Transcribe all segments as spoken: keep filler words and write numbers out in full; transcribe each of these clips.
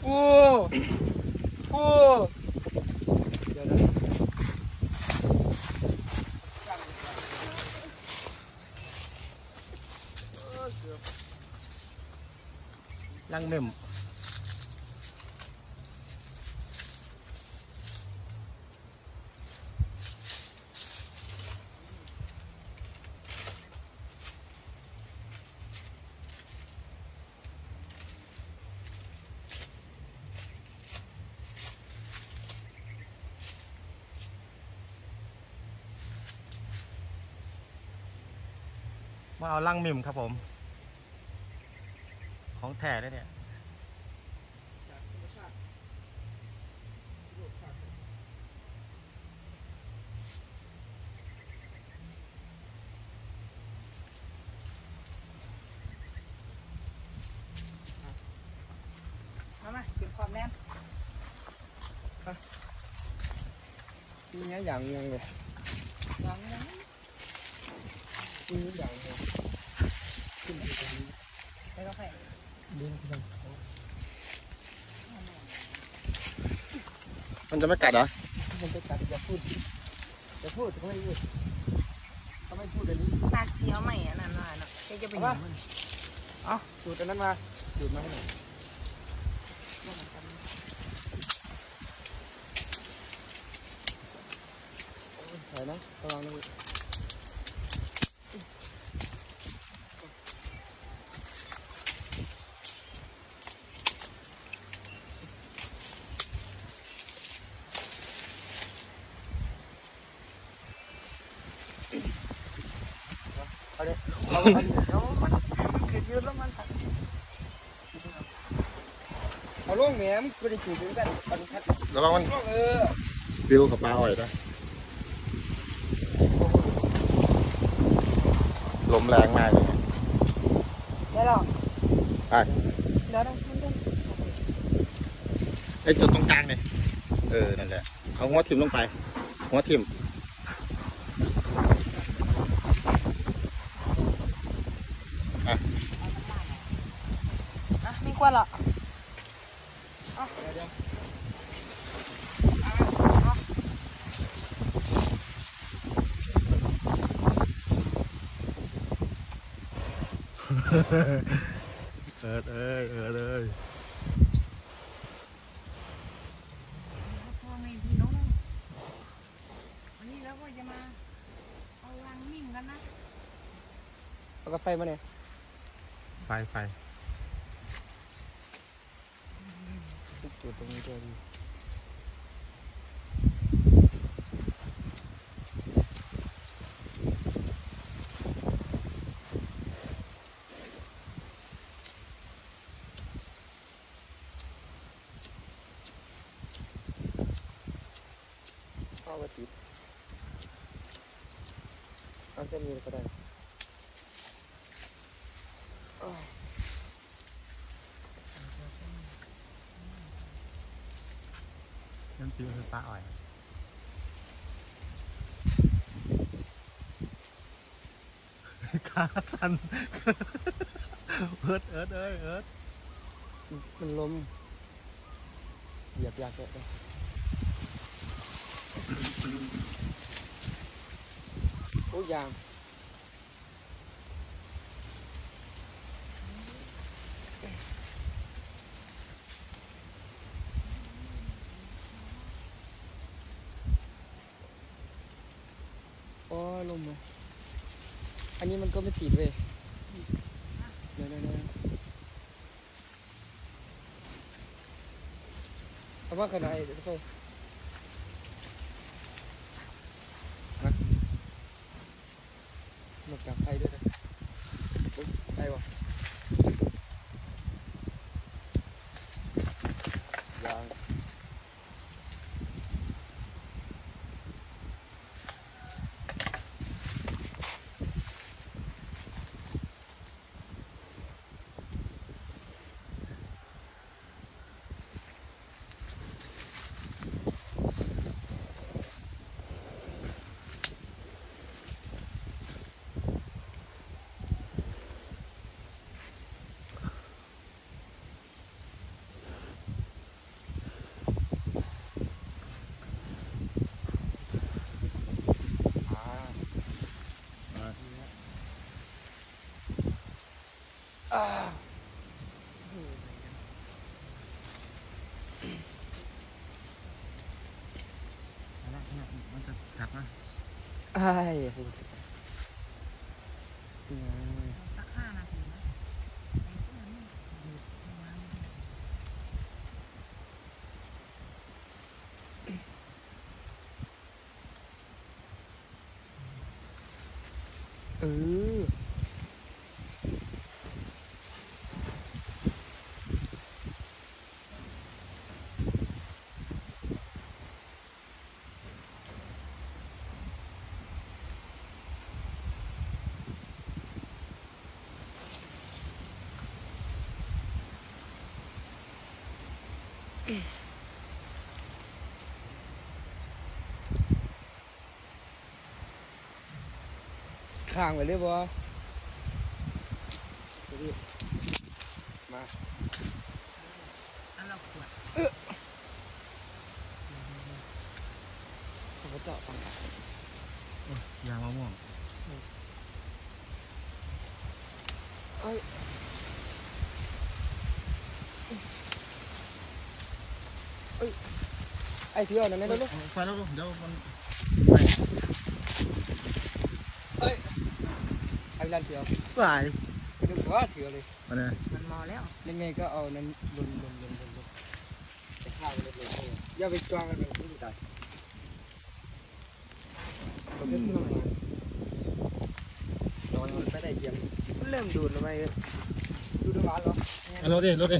กูกูเดี๋ยวนะลังเม่มมาเอาลังมิมครับผมของแท้ได้เนี่ยมามากินความแน่นนี่เนี้ยอย่างงงเลยอย่างงงนี่อย่างงงขึ้นไปตรงนี้ไม่ต้องให้ดึงดึงมันจะไม่กัดเหรอมันจะกัดอย่าพูดอย่าพูดทำไมพูดทำไมพูดแบบนี้ตาเชียวใหม่อ่ะนั่นน่ะเนาะจะไปยังมันเอาดูดอันนั้นมาดูดมาให้หน่อยใส่นะระวังนะเอาเลยเอาเลยเอามันคือยืดแล้วมันเอาล่วงแหนมก็ได้จีบกันปันคัดระวังมันเออฟิวกับปลาอ่อยนะลมแรงมากเลยได้หรอไปเดี๋ยวเราไอ้จุดตรงกลางเนี่ยเออนั่นแหละเอาหัวทิ่มลงไปหัวทิ่มอ่ะอ่ะไม่กลัวหรอกเอิดเอ้ยเอิดเอ้ยพ่อแม่พี่น้องวันนี้เราก็จะมาเอาลังมิ่งกันนะเอากาแฟมาเนี่ยไฟไฟจุดตรงนี้ด้วยเอาไปติดเอาเส้นนี้ก็ได้น้ำจิ้มคือปลาอ่อยขาสั่นเอิดเอิดเอ้ยเอิดมันลมเหยียบยากเลยโอ้ยางโอ้ลมเลยอันนี้มันก็ไม่ติดเว้ยเดี๋ยวเดี๋ยวเอามาขนาดไหนเดี๋ยวไปหมดกับไฟด้วยนะไฟวะยางอ่ามันจะกลับนะไอ้พูดสักห้านาทีนะไอ้พวกนั้นดูดมาเออข้างไปเลยบ่มาแล้วเราขวดเขาก็เจาะฟังยางมะม่วงเอ้ยเอ้ยไอ้เที่ยวนะไม่รู้ลูกไฟแล้วลูกเดี๋ยวมันเอ้ยไอ้ลันเที่ยวไปไปดูว่าเที่ยวเลยมาเลยมันมอแล้วยังไงก็เอานั้นลุนลุนลุนลุนลุนไปข้าวเลยเลยอย่าไปจ้วงกันเลยไม่ได้ผมจะพูดมาตอนมันไม่ได้เทียมเริ่มดูดลงไปดูดูร้านเหรอรถดิรถดิ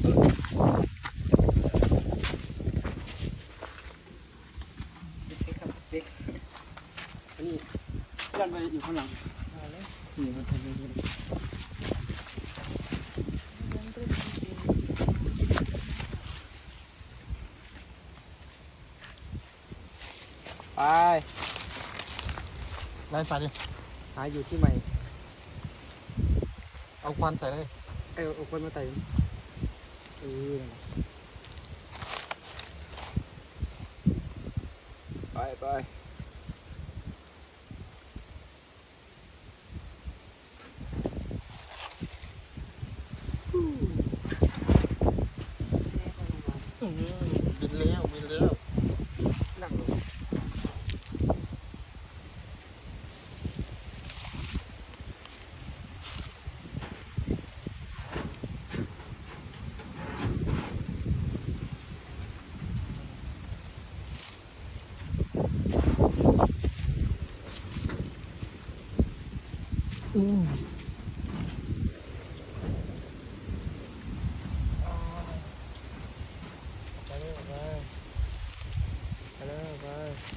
เด็กครับเด็กอันนี้ยันไปอยู่ข้างหลังนี่มันทำยังไงไปไล่ไฟดิหาอยู่ที่ใหม่เอาควันใส่เลยเออเอาคนมาไต่เออไปไปบินแล้วบินแล้วนั่งลงอืมไปเลยไปไปเลยไป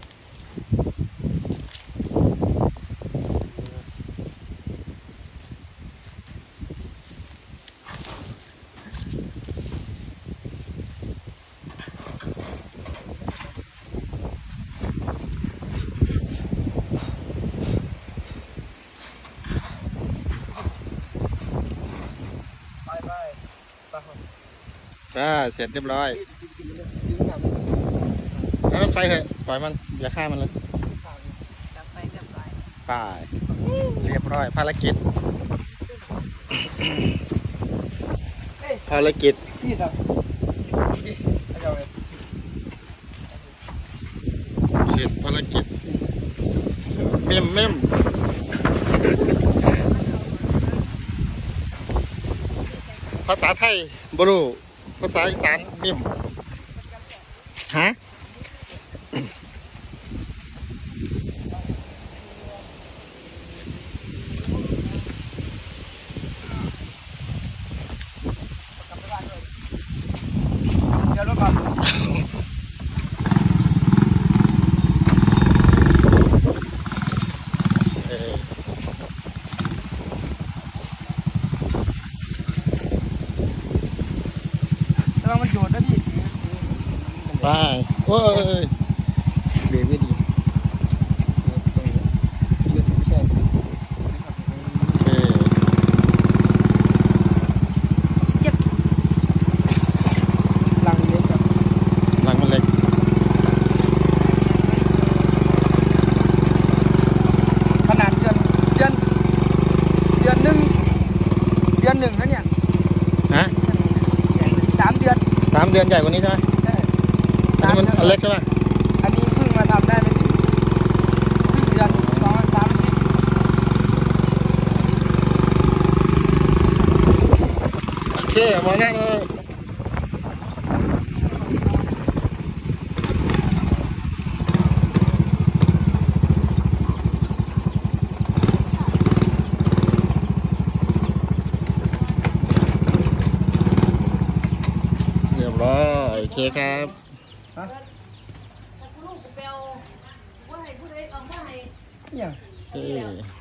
ไปไปไปอ่าเสร็จเรียบร้อยดึงหนังแล้วไปเถอะปล่อยมันอย่าฆ่ามันเลยจะไปจะไปไปเรียบร้อยภารกิจ ภารกิจพี่ดับพี่เอาเลยเสร็จภารกิจเม่มเม่มภาษาไทยบรูภาษาอีสานมิมฮะเดี๋ยวรถมาเออแล้วมันโยนนะพี่ไปโอ้ยเบรกไม่ดีเลือดไม่ใช่โอเคลังเล็กกับหลังมันเล็กขนาดเดือนเดือนเดือนหนึ่งเดืดือนหนึ่งนะเนี่ยฮะสามเดือนสามเดือนใหญ่กว่านี้ใช่ไหมใช่อันนี้มันอันเล็กใช่ไหมอันนี้เพิ่งมาทำได้ไม่ถึงเดือนสองสามอาทิตย์โอเคมองหน้าเลยเรียบร้อยโอเคครับฮะแต่กูลูกกูเปลว่าให้ผู้ใดเอามาให้เนี่ยเอ้ย